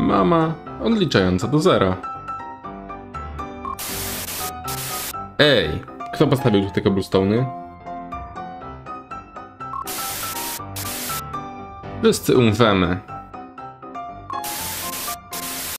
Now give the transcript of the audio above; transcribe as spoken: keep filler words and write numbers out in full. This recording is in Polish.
Mama odliczająca do zera. Ej, kto postawił tu te cobblestone'y? Wszyscy umrzemy.